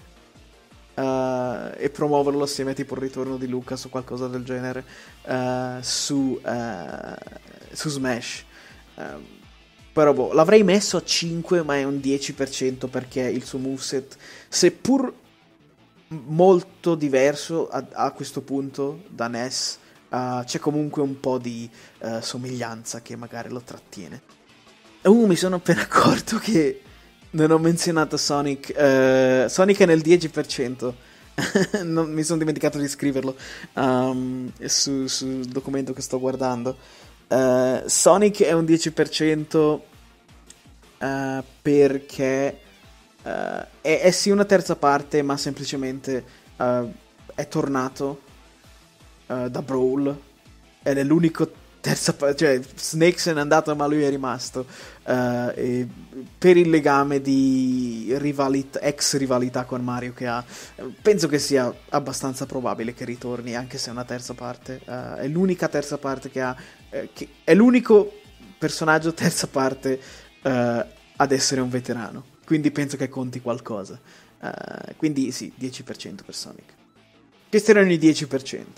uh, e promuoverlo assieme tipo il ritorno di Lucas o qualcosa del genere uh, su, uh, su Smash. Uh, però boh, l'avrei messo a cinque, ma è un dieci per cento perché il suo moveset, seppur molto diverso a, a questo punto da N E S, uh, c'è comunque un po' di uh, somiglianza che magari lo trattiene. Uh, mi sono appena accorto che non ho menzionato Sonic. uh, Sonic è nel dieci per cento. Non, mi sono dimenticato di scriverlo um, su, sul documento che sto guardando. uh, Sonic è un dieci per cento uh, perché Uh, è, è sì una terza parte, ma semplicemente uh, è tornato uh, da Brawl ed è l'unico terza parte, cioè Snake se n'è andato ma lui è rimasto, uh, e per il legame di rivalit- ex rivalità con Mario che ha, penso che sia abbastanza probabile che ritorni, anche se è una terza parte. Uh, è l'unica terza parte che ha, uh, che è l'unico personaggio terza parte uh, ad essere un veterano. Quindi penso che conti qualcosa. Uh, quindi sì, dieci per cento per Sonic. Questi erano i dieci per cento.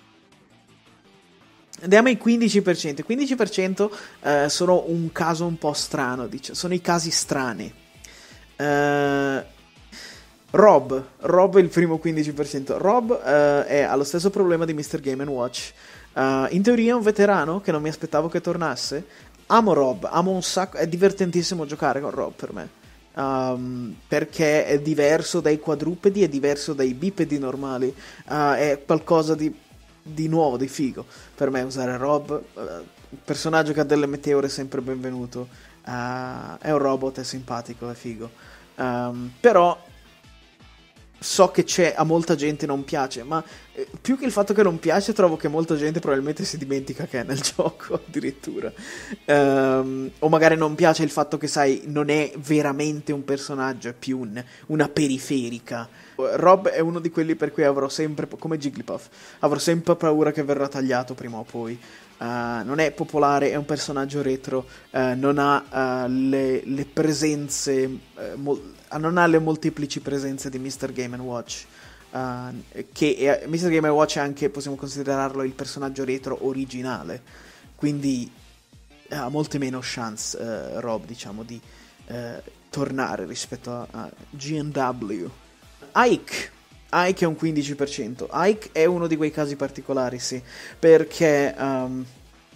Andiamo ai quindici per cento. I quindici per cento uh, sono un caso un po' strano, dice. Sono i casi strani. Uh, Rob. Rob è il primo quindici per cento. Rob uh, è, ha lo stesso problema di mister Game and Watch. Uh, in teoria è un veterano che non mi aspettavo che tornasse. Amo Rob, amo un sacco. È divertentissimo giocare con Rob per me. Um, perché è diverso dai quadrupedi, è diverso dai bipedi normali, uh, è qualcosa di, di nuovo, di figo per me usare Rob. Uh, un personaggio che ha delle meteore è sempre benvenuto, uh, è un robot, è simpatico, è figo, um, però so che c'è, a molta gente non piace, ma eh, più che il fatto che non piace, trovo che molta gente probabilmente si dimentica che è nel gioco addirittura, um, o magari non piace il fatto che, sai, non è veramente un personaggio, è più un, una periferica. Rob è uno di quelli per cui avrò sempre, come Jigglypuff, avrò sempre paura che verrà tagliato prima o poi. Uh, non è popolare, è un personaggio retro, uh, non ha uh, le, le presenze, uh, mol- non ha le molteplici presenze di mister Game and Watch, uh, che è, mister Game and Watch è anche, possiamo considerarlo, il personaggio retro originale, quindi ha molte meno chance, uh, Rob, diciamo, di uh, tornare rispetto a, a G N W. Ike Ike è un quindici per cento. Ike è uno di quei casi particolari, sì, perché um,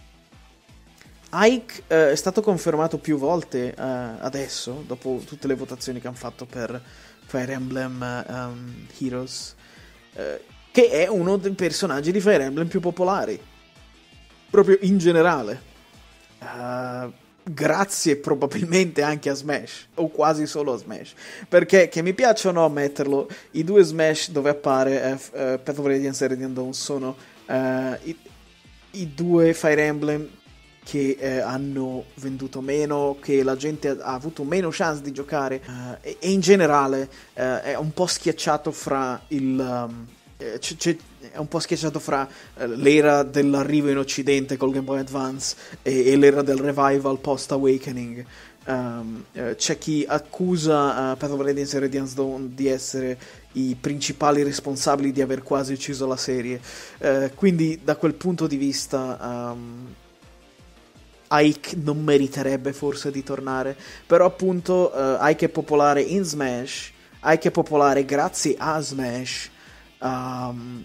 Ike uh, è stato confermato più volte uh, adesso, dopo tutte le votazioni che hanno fatto per Fire Emblem um, Heroes, uh, che è uno dei personaggi di Fire Emblem più popolari, proprio in generale. Uh, grazie probabilmente anche a Smash, o quasi solo a Smash, perché, che mi piace o no ammetterlo, i due Smash dove appare uh, uh, Path of Radiance e Radiant Dawn sono uh, i, i due Fire Emblem che uh, hanno venduto meno, che la gente ha, ha avuto meno chance di giocare, uh, e, e in generale uh, è un po' schiacciato fra il... Um, C- c- è un po' schiacciato fra uh, l'era dell'arrivo in occidente col Game Boy Advance e, e l'era del revival post Awakening. Um, uh, c'è chi accusa uh, Path of Radiance e Radiant Dawn di essere i principali responsabili di aver quasi ucciso la serie, uh, quindi da quel punto di vista um, Ike non meriterebbe forse di tornare, però appunto uh, Ike è popolare in Smash. hai che popolare grazie a Smash, um,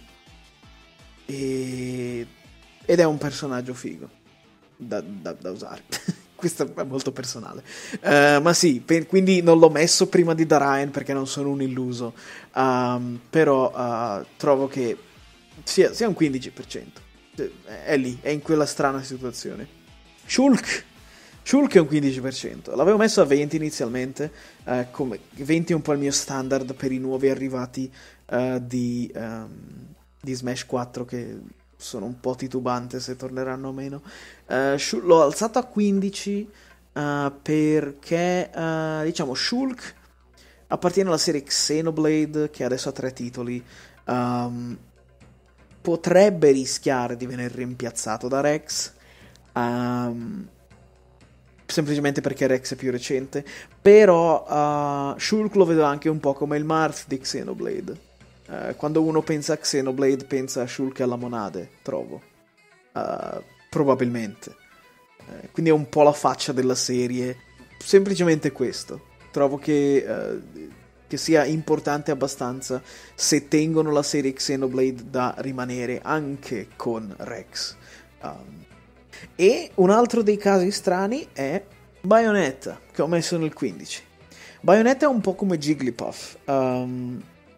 e... ed è un personaggio figo da, da, da usare. Questo è molto personale, uh, ma sì, per, quindi non l'ho messo prima di Darien perché non sono un illuso, um, però uh, trovo che sia, sia un quindici per cento, è lì, è in quella strana situazione. Shulk Shulk è un quindici per cento, l'avevo messo a venti inizialmente, uh, come venti è un po' il mio standard per i nuovi arrivati uh, di, um, di Smash quattro, che sono un po' titubante se torneranno o meno. Uh, Shul- l'ho alzato a quindici uh, perché uh, diciamo Shulk appartiene alla serie Xenoblade, che adesso ha tre titoli. Um, potrebbe rischiare di venire rimpiazzato da Rex, um, semplicemente perché Rex è più recente, però uh, Shulk lo vedo anche un po' come il Marth di Xenoblade. Uh, quando uno pensa a Xenoblade pensa a Shulk e alla Monade, trovo. Uh, probabilmente. Uh, quindi è un po' la faccia della serie. Semplicemente questo. Trovo che, uh, che sia importante abbastanza se tengono la serie Xenoblade da rimanere anche con Rex. Um, e un altro dei casi strani è Bayonetta, che ho messo nel quindici. Bayonetta è un po' come Jigglypuff. Um,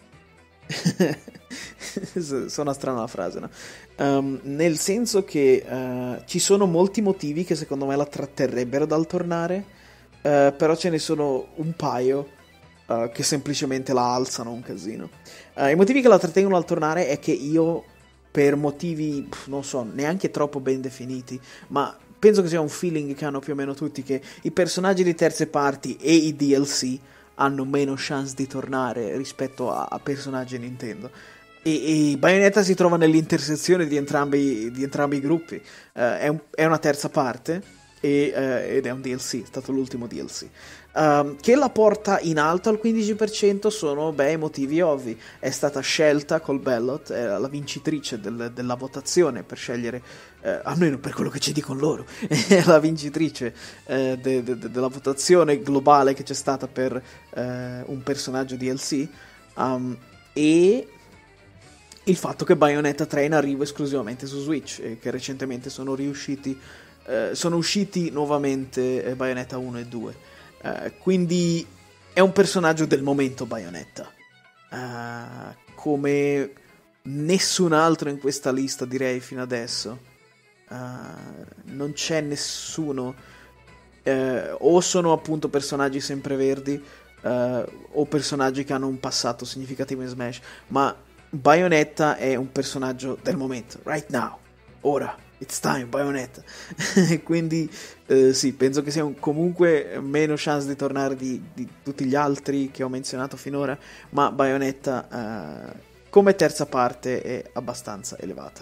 Suona strana la frase, no? Um, nel senso che uh, ci sono molti motivi che secondo me la tratterrebbero dal tornare, uh, però ce ne sono un paio uh, che semplicemente la alzano un casino. Uh, I motivi che la trattengono dal tornare è che io, per motivi pff, non so, neanche troppo ben definiti, ma penso che sia un feeling che hanno più o meno tutti, che i personaggi di terze parti e i D L C hanno meno chance di tornare rispetto a, a personaggi Nintendo, e, e Bayonetta si trova nell'intersezione di entrambi, di entrambi i gruppi. Uh, è, un, è una terza parte e, uh, ed è un D L C, è stato l'ultimo D L C. Um, che la porta in alto al quindici per cento sono, beh, motivi ovvi. È stata scelta col ballot, è la vincitrice del, della votazione per scegliere, eh, almeno per quello che ci dicono loro, è la vincitrice eh, de, de, de, della votazione globale che c'è stata per eh, un personaggio D L C, um, e il fatto che Bayonetta tre è in arrivo esclusivamente su Switch e che recentemente sono riusciti, eh, sono usciti nuovamente eh, Bayonetta uno e due. Uh, quindi è un personaggio del momento Bayonetta, uh, come nessun altro in questa lista, direi, fino adesso. Uh, non c'è nessuno, uh, o sono appunto personaggi sempreverdi uh, o personaggi che hanno un passato significativo in Smash, ma Bayonetta è un personaggio del momento, right now, ora. It's time, Bayonetta. Quindi eh, sì, penso che sia un, comunque meno chance di tornare di, di tutti gli altri che ho menzionato finora, ma Bayonetta eh, come terza parte è abbastanza elevata.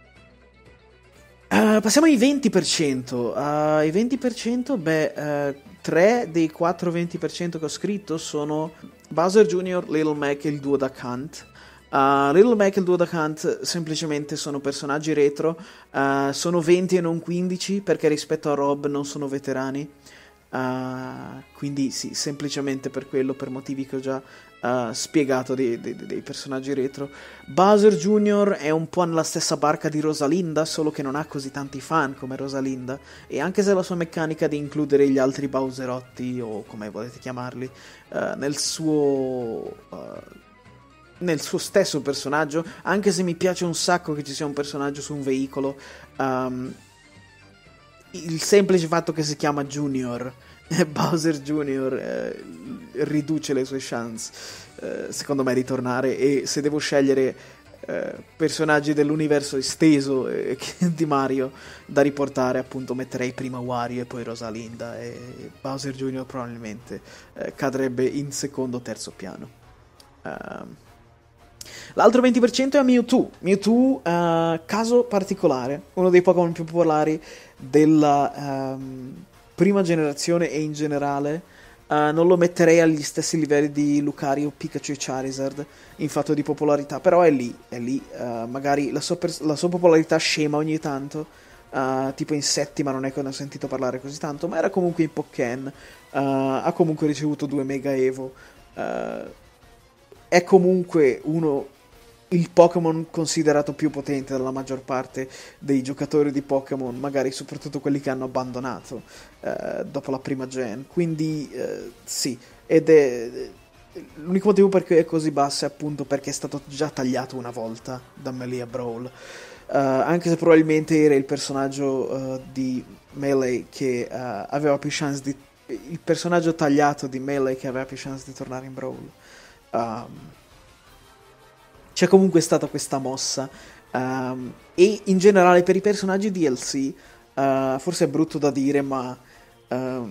Uh, passiamo ai venti per cento. Uh, I venti per cento, beh, uh, tre dei quattro venti per cento che ho scritto sono Bowser Junior, Little Mac e il duo Duck Hunt. Uh, Little Mac e il duo Duck Hunt semplicemente sono personaggi retro, uh, sono venti e non quindici perché rispetto a Rob non sono veterani, uh, quindi sì, semplicemente per quello, per motivi che ho già uh, spiegato dei, dei, dei personaggi retro. Bowser Junior è un po' nella stessa barca di Rosalinda, solo che non ha così tanti fan come Rosalinda, e anche se la sua meccanica di includere gli altri Bowserotti, o come volete chiamarli, uh, nel suo... Uh, nel suo stesso personaggio, anche se mi piace un sacco che ci sia un personaggio su un veicolo, um, il semplice fatto che si chiama Junior, Bowser Junior, eh, riduce le sue chance, eh, secondo me, di tornare. E se devo scegliere eh, personaggi dell'universo esteso eh, di Mario da riportare, appunto metterei prima Wario e poi Rosalinda, e Bowser Junior probabilmente eh, cadrebbe in secondo o terzo piano. Um, L'altro venti per cento è Mewtwo. Mewtwo, uh, caso particolare, uno dei Pokémon più popolari della um, prima generazione e in generale. Uh, non lo metterei agli stessi livelli di Lucario, Pikachu e Charizard in fatto di popolarità, però è lì, è lì. Uh, magari la sua, pers- la sua popolarità scema ogni tanto, uh, tipo in settima non è che ne ho sentito parlare così tanto, ma era comunque in Pokken, uh, ha comunque ricevuto due Mega Evo. Uh, è comunque uno il Pokémon considerato più potente dalla maggior parte dei giocatori di Pokémon, magari soprattutto quelli che hanno abbandonato eh, dopo la prima gen. Quindi eh, sì, ed è l'unico motivo perché è così basso è appunto perché è stato già tagliato una volta da Melee Brawl. Uh, anche se probabilmente era il personaggio uh, di Melee che uh, aveva più chance di il personaggio tagliato di Melee che aveva più chance di tornare in Brawl. Um, c'è comunque stata questa mossa um, e in generale per i personaggi D L C uh, forse è brutto da dire, ma um,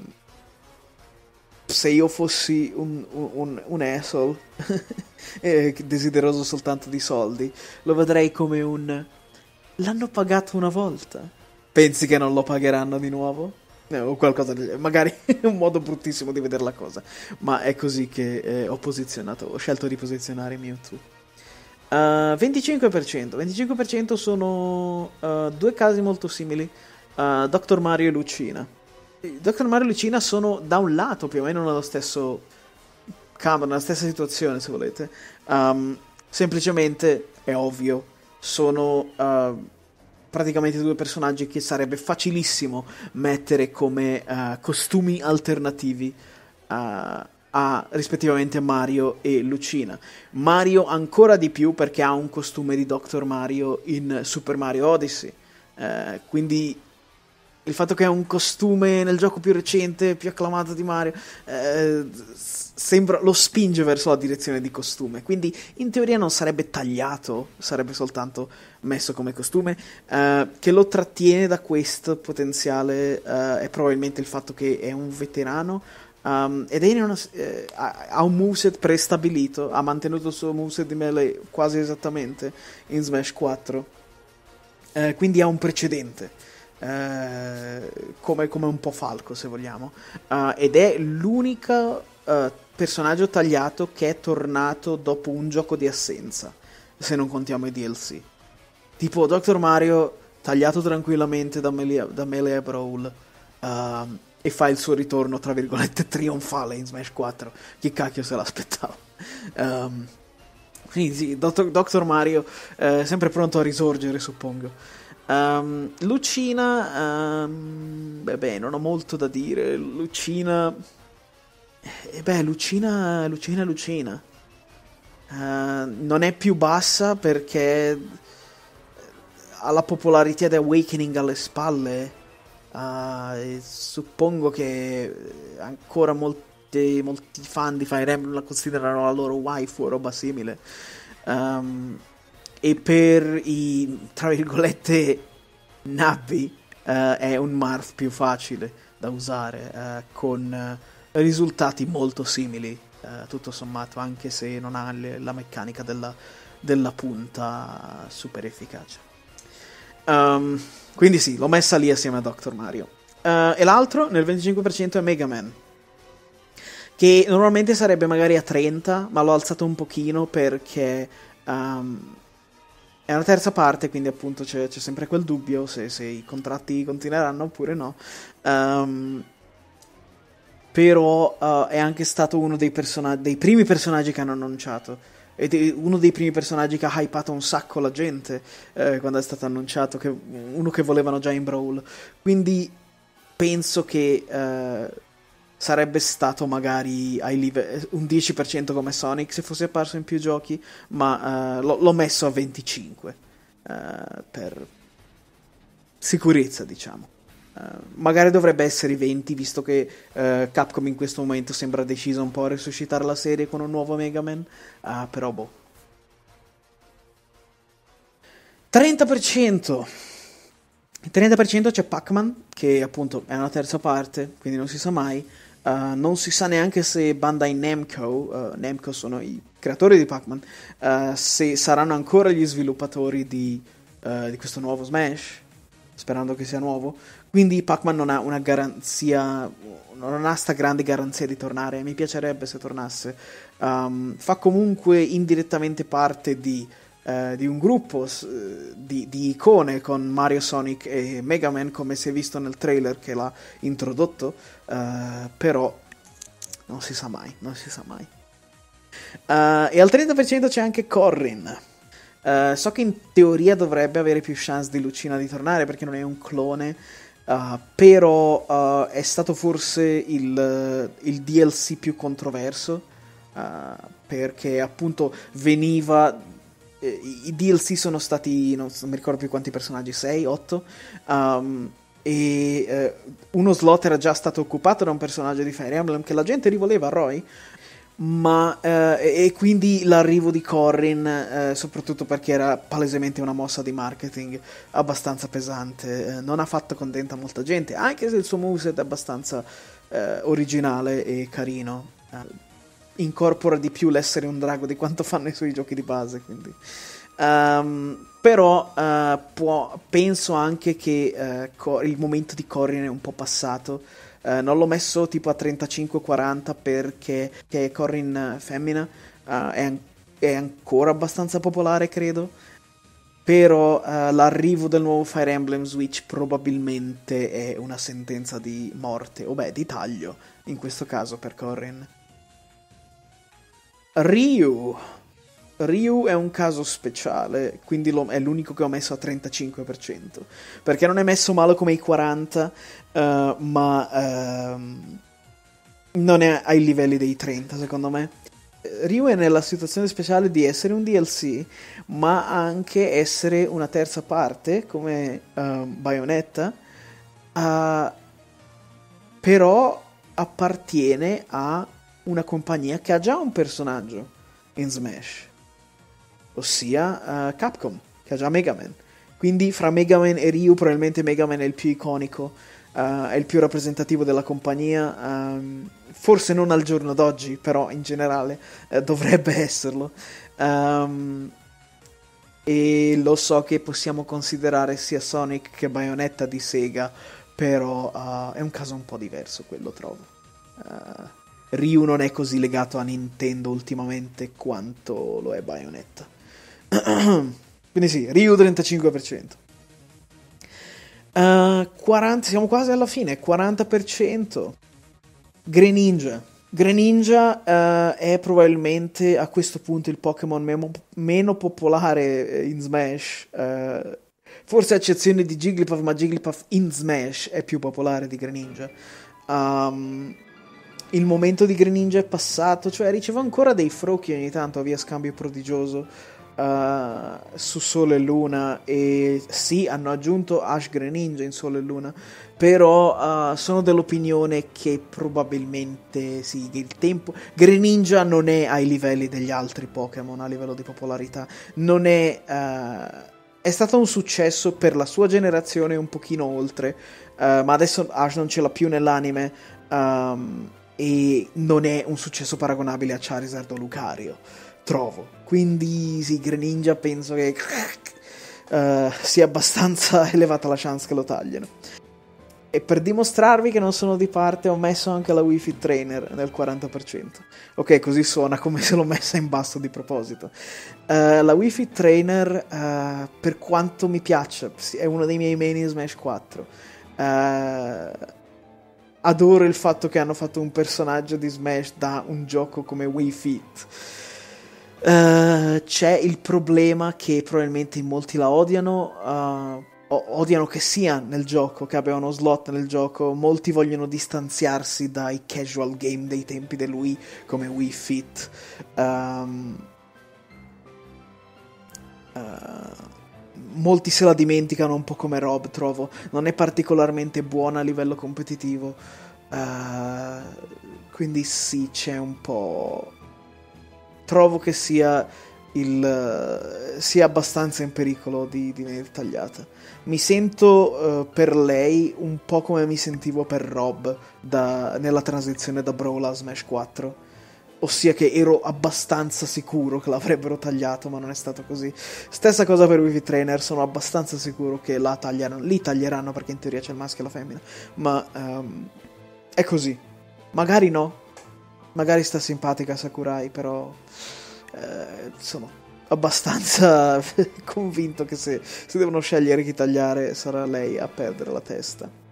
se io fossi un, un, un asshole eh, desideroso soltanto di soldi, lo vedrei come un l'hanno pagato una volta, pensi che non lo pagheranno di nuovo? Eh, o qualcosa di... magari è un modo bruttissimo di vedere la cosa, ma è così che eh, ho posizionato, ho scelto di posizionare Mewtwo. Uh, venticinque per cento venticinque per cento sono uh, due casi molto simili, uh, doctor Mario e Lucina. doctor Mario e Lucina sono da un lato più o meno nello stesso campo, nella stessa situazione se volete, um, semplicemente è ovvio sono uh, praticamente due personaggi che sarebbe facilissimo mettere come uh, costumi alternativi uh, a rispettivamente Mario e Lucina. Mario ancora di più perché ha un costume di doctor Mario in Super Mario Odyssey, uh, quindi il fatto che ha un costume nel gioco più recente, più acclamato di Mario, eh, sembra, lo spinge verso la direzione di costume. Quindi in teoria non sarebbe tagliato, sarebbe soltanto messo come costume. Eh, che lo trattiene da questo potenziale eh, è probabilmente il fatto che è un veterano. Um, ed è in una, eh, ha, ha un moveset prestabilito, ha mantenuto il suo moveset di Melee quasi esattamente in Smash quattro. Eh, quindi ha un precedente. Uh, come, come un po' Falco se vogliamo, uh, ed è l'unico uh, personaggio tagliato che è tornato dopo un gioco di assenza, se non contiamo i D L C. Tipo doctor Mario tagliato tranquillamente da Melee, da Melee Brawl uh, e fa il suo ritorno tra virgolette trionfale in Smash quattro. Chi cacchio se l'aspettava? um, quindi sì, doctor Mario uh, sempre pronto a risorgere, suppongo. Um, Lucina, um, beh, beh, non ho molto da dire. Lucina, eh, beh, Lucina, Lucina, Lucina. Uh, non è più bassa perché ha la popolarità di Awakening alle spalle. Uh, e suppongo che ancora molti, molti fan di Fire Emblem la considerano la loro waifu o roba simile. Um, E per i, tra virgolette, nabbi, uh, è un Marth più facile da usare, uh, con uh, risultati molto simili, uh, tutto sommato, anche se non ha le, la meccanica della, della punta super efficace. Um, quindi sì, l'ho messa lì assieme a doctor Mario. Uh, e l'altro, nel venticinque per cento, è Mega Man, che normalmente sarebbe magari a trenta, ma l'ho alzato un pochino perché... Um, è una terza parte, quindi appunto c'è, c'è sempre quel dubbio se, se i contratti continueranno oppure no. Um, però uh, è anche stato uno dei, person- dei primi personaggi che hanno annunciato. Ed è uno dei primi personaggi che ha hypato un sacco la gente eh, quando è stato annunciato, che, uno che volevano già in Brawl. Quindi penso che uh, sarebbe stato magari ai live- un dieci per cento come Sonic se fosse apparso in più giochi, ma uh, l'ho, l'ho messo a venticinque uh, per sicurezza, diciamo. Uh, magari dovrebbe essere i venti, visto che uh, Capcom in questo momento sembra decisa un po' a resuscitare la serie con un nuovo Mega Man, uh, però boh. trenta per cento trenta per cento c'è Pac-Man, che appunto è una terza parte, quindi non si sa mai. Uh, non si sa neanche se Bandai Namco, uh, Namco sono i creatori di Pac-Man, uh, se saranno ancora gli sviluppatori di, uh, di questo nuovo Smash, sperando che sia nuovo. Quindi Pac-Man non ha una garanzia, non ha sta grande garanzia di tornare. Mi piacerebbe se tornasse. Um, fa comunque indirettamente parte di Uh, di un gruppo uh, di, di icone con Mario, Sonic e Mega Man, come si è visto nel trailer che l'ha introdotto, uh, però non si sa mai, non si sa mai. Uh, e al trenta per cento c'è anche Corrin. Uh, so che in teoria dovrebbe avere più chance di Lucina di tornare perché non è un clone, uh, però uh, è stato forse il, il D L C più controverso, uh, perché appunto veniva... eh, i D L C sono stati, non, so, non mi ricordo più quanti personaggi, sei, otto, um, e eh, uno slot era già stato occupato da un personaggio di Fire Emblem che la gente rivoleva, Roy, ma eh, e quindi l'arrivo di Corrin, eh, soprattutto perché era palesemente una mossa di marketing abbastanza pesante, eh, non ha fatto contenta molta gente, anche se il suo moveset è abbastanza eh, originale e carino, eh, incorpora di più l'essere un drago di quanto fanno i suoi giochi di base, quindi um, però uh, può, penso anche che uh, co- il momento di Corrin è un po' passato. Uh, non l'ho messo tipo a trentacinque quaranta perché che Corrin femmina uh, è, an- è ancora abbastanza popolare, credo. Però uh, l'arrivo del nuovo Fire Emblem Switch probabilmente è una sentenza di morte, o beh, di taglio, in questo caso per Corrin. Ryu. Ryu è un caso speciale, quindi lo- è l'unico che ho messo a trentacinque per cento. Perché non è messo male come i quaranta, uh, ma ehm, non è ai livelli dei trenta, secondo me. Eh, Ryu è nella situazione speciale di essere un D L C, ma anche essere una terza parte, come ehm, Bayonetta, uh, però appartiene a una compagnia che ha già un personaggio in Smash, ossia uh, Capcom, che ha già Mega Man. Quindi fra Mega Man e Ryu probabilmente Mega Man è il più iconico, uh, è il più rappresentativo della compagnia, um, forse non al giorno d'oggi, però in generale uh, dovrebbe esserlo. Um, e lo so che possiamo considerare sia Sonic che Bayonetta di Sega, però uh, è un caso un po' diverso quello, trovo. Uh, Ryu non è così legato a Nintendo ultimamente quanto lo è Bayonetta. Quindi sì, Ryu trentacinque per cento. Uh, quaranta, siamo quasi alla fine, quaranta per cento. Greninja. Greninja uh, è probabilmente a questo punto il Pokémon memo- meno popolare in Smash. Uh, forse a eccezione di Jigglypuff, ma Jigglypuff in Smash è più popolare di Greninja. Um, il momento di Greninja è passato, cioè ricevo ancora dei frocchi ogni tanto via scambio prodigioso uh, su Sole e Luna, e sì, hanno aggiunto Ash Greninja in Sole e Luna, però uh, sono dell'opinione che probabilmente sì, il tempo Greninja non è ai livelli degli altri Pokémon a livello di popolarità, non è uh, è stato un successo per la sua generazione un pochino oltre, uh, ma adesso Ash non ce l'ha più nell'anime, um, e non è un successo paragonabile a Charizard o Lucario, trovo. Quindi sì, Greninja penso che uh, sia abbastanza elevata la chance che lo tagliano. E per dimostrarvi che non sono di parte ho messo anche la Wii Fit Trainer nel quaranta per cento. Ok, così suona come se l'ho messa in basso di proposito. Uh, la Wii Fit Trainer, uh, per quanto mi piaccia, è uno dei miei main in Smash quattro. Uh, adoro il fatto che hanno fatto un personaggio di Smash da un gioco come Wii Fit. Uh, c'è il problema che probabilmente in molti la odiano, uh, odiano che sia nel gioco, che abbia uno slot nel gioco. Molti vogliono distanziarsi dai casual game dei tempi del Wii come Wii Fit. Um, uh, molti se la dimenticano, un po' come Rob, trovo. Non è particolarmente buona a livello competitivo, uh, quindi sì, c'è un po'... trovo che sia il sia abbastanza in pericolo di, di venire tagliata. Mi sento uh, per lei un po' come mi sentivo per Rob da, nella transizione da Brawl a Smash quattro, ossia che ero abbastanza sicuro che l'avrebbero tagliato, ma non è stato così. Stessa cosa per Wii Fit Trainer, sono abbastanza sicuro che la taglieranno, li taglieranno perché in teoria c'è il maschio e la femmina, ma um, è così. Magari no, magari sta simpatica Sakurai, però eh, sono abbastanza convinto che se, se devono scegliere chi tagliare sarà lei a perdere la testa.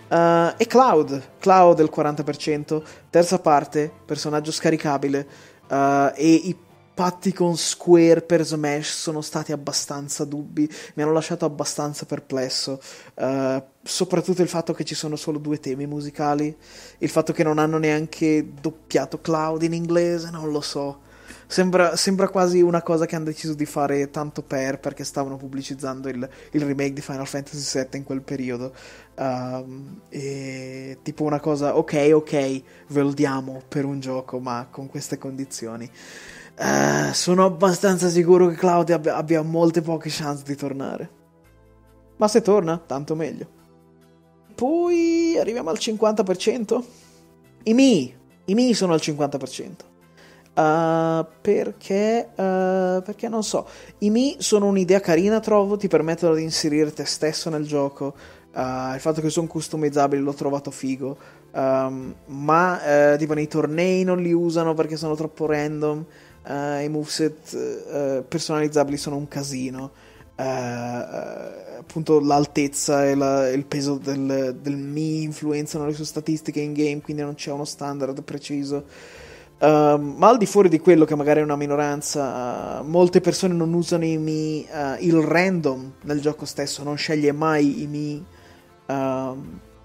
Uh, e Cloud, Cloud il quaranta per cento, terza parte, personaggio scaricabile, uh, e i patti con Square per Smash sono stati abbastanza dubbi, mi hanno lasciato abbastanza perplesso, uh, soprattutto il fatto che ci sono solo due temi musicali, il fatto che non hanno neanche doppiato Cloud in inglese, non lo so. Sembra, sembra quasi una cosa che hanno deciso di fare tanto per, perché stavano pubblicizzando il, il remake di Final Fantasy sette in quel periodo. Um, e tipo una cosa, ok, ok, ve lo diamo per un gioco, ma con queste condizioni. Uh, sono abbastanza sicuro che Cloud abbia, abbia molte poche chance di tornare. Ma se torna, tanto meglio. Poi arriviamo al cinquanta per cento. I Mii. I Mii sono al cinquanta per cento. Uh, perché uh, perché non so, i Mii sono un'idea carina, trovo, ti permettono di inserire te stesso nel gioco, uh, il fatto che sono customizzabili l'ho trovato figo, um, ma uh, tipo nei tornei non li usano perché sono troppo random, uh, i moveset uh, personalizzabili sono un casino, uh, uh, appunto l'altezza e, la, e il peso del, del Mii influenzano le sue statistiche in game, quindi non c'è uno standard preciso. Uh, ma al di fuori di quello che magari è una minoranza, uh, molte persone non usano i Mii, uh, il random nel gioco stesso non sceglie mai i Mii, uh,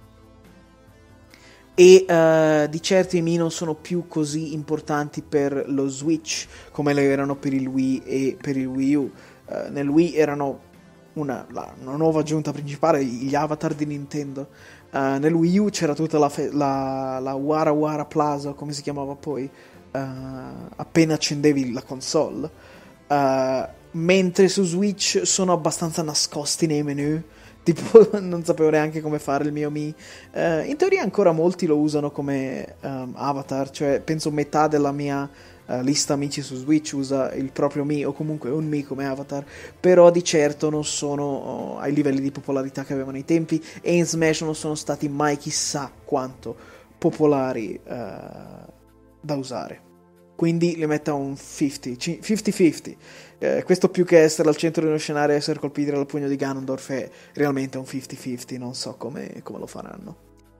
e uh, di certo i Mii non sono più così importanti per lo Switch come lo erano per il Wii e per il Wii U. Uh, nel Wii erano una, la, una nuova aggiunta principale, gli avatar di Nintendo. Uh, nel Wii U c'era tutta la, fe- la, la Wara Wara Plaza, come si chiamava poi, uh, appena accendevi la console, uh, mentre su Switch sono abbastanza nascosti nei menu, tipo non sapevo neanche come fare il mio Mii. Uh, in teoria ancora molti lo usano come um, avatar, cioè penso metà della mia uh, lista amici su Switch usa il proprio Mii o comunque un Mii come avatar, però di certo non sono uh, ai livelli di popolarità che avevano ai tempi, e in Smash non sono stati mai chissà quanto popolari uh, da usare. Quindi li metto a un cinquanta cinquanta. Eh, questo più che essere al centro dello scenario e essere colpiti dal pugno di Ganondorf è realmente un cinquanta cinquanta, non so come, come lo faranno.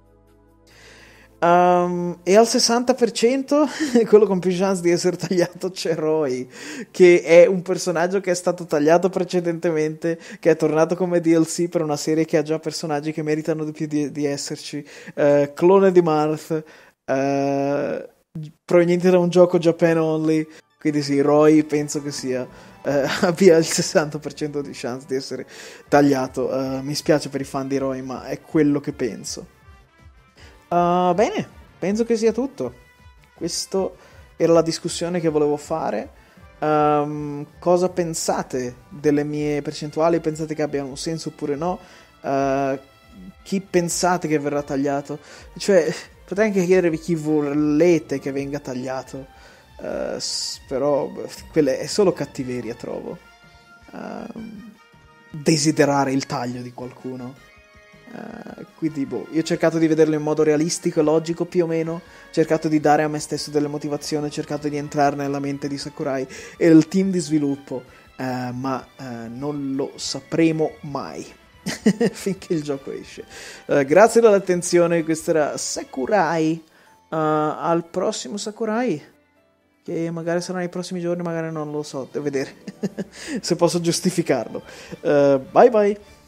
Um, e al sessanta per cento quello con più chance di essere tagliato c'è Roy, che è un personaggio che è stato tagliato precedentemente, che è tornato come D L C per una serie che ha già personaggi che meritano di più di, di esserci, uh, clone di Marth, uh, proveniente da un gioco Japan only, quindi sì, Roy penso che sia uh, abbia il sessanta per cento di chance di essere tagliato. Uh, mi spiace per i fan di Roy, ma è quello che penso. Uh, bene, penso che sia tutto. Questa era la discussione che volevo fare. Um, cosa pensate delle mie percentuali? Pensate che abbiano un senso oppure no? Uh, chi pensate che verrà tagliato? Cioè, potrei anche chiedervi chi volete che venga tagliato. Uh, però quella è solo cattiveria, trovo. Uh, desiderare il taglio di qualcuno. Uh, quindi boh, io ho cercato di vederlo in modo realistico e logico più o meno, ho cercato di dare a me stesso delle motivazioni, ho cercato di entrare nella mente di Sakurai e del team di sviluppo, uh, ma uh, non lo sapremo mai finché il gioco esce. Uh, grazie dell'attenzione, questo era Sakurai. Uh, al prossimo Sakurai, che magari sarà nei prossimi giorni, magari non lo so, devo vedere se posso giustificarlo. Uh, bye bye.